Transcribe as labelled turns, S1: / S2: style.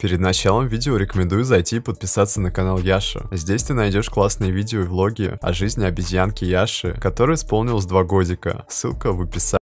S1: Перед началом видео рекомендую зайти и подписаться на канал Яши. Здесь ты найдешь классные видео и влоги о жизни обезьянки Яши, которой исполнилось 2 годика. Ссылка в описании.